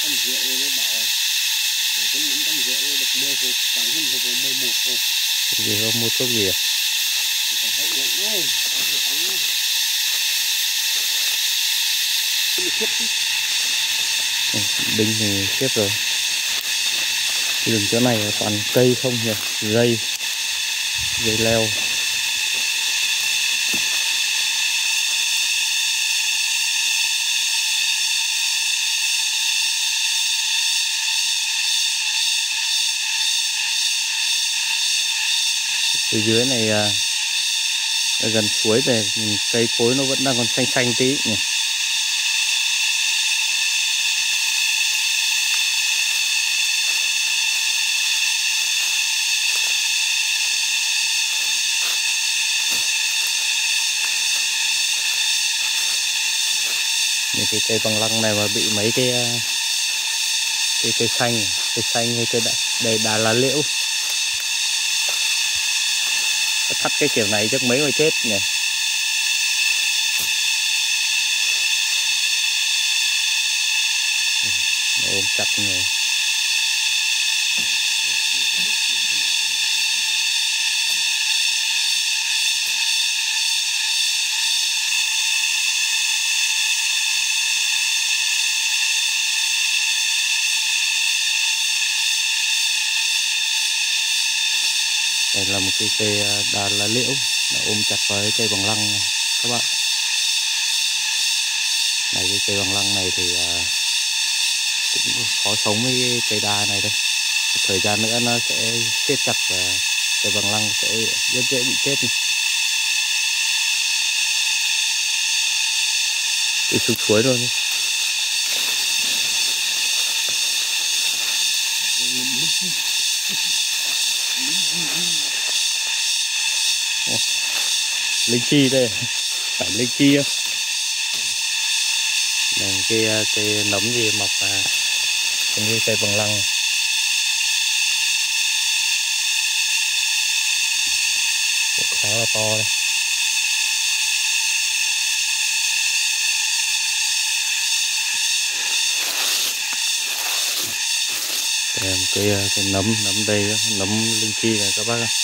550 nó bảo là cái 550 được 10 hộp, càng hơn hộp là 11 hộp. Gì không mua thuốc gì à? Thì phải hậu uống thôi, phải tăng thôi. Cái khiếp chứ. Đinh thì xếp rồi. Cái đường chỗ này toàn cây không nhỉ, dây leo. Phía dưới này gần suối này cây cối nó vẫn đang còn xanh xanh tí nhỉ. Những cái cây bằng lăng này mà bị mấy cái cây xanh hay cây đà lá liễu thắt cái kiểu này chắc mấy người chết nhỉ. Nó ôm chặt người. Đây là một cái cây đà lá liễu nó ôm chặt vào cái cây bằng lăng này các bạn. Này cái cây bằng lăng này thì cũng khó sống với cái cây đa này đây. Một thời gian nữa nó sẽ siết chặt và cây bằng lăng sẽ rất dễ bị chết này. Đi xuống suối luôn đi. Linh chi đây, phải linh chi không? Này cây nấm gì mọc như cây bằng lăng. Cũng khá là to đây. Đây là cái nấm đây, nấm linh chi này các bác ạ.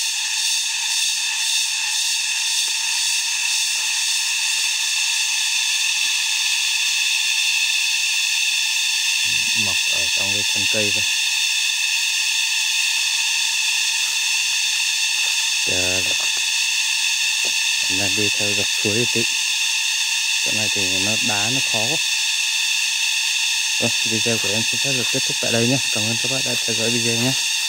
Mọc ở trong cái thân cây đây. Em đang đi theo dọc suối một tí. Chỗ này thì đá nó khó. Video của em xin phép được kết thúc tại đây nhé. Cảm ơn các bạn đã theo dõi video nhé.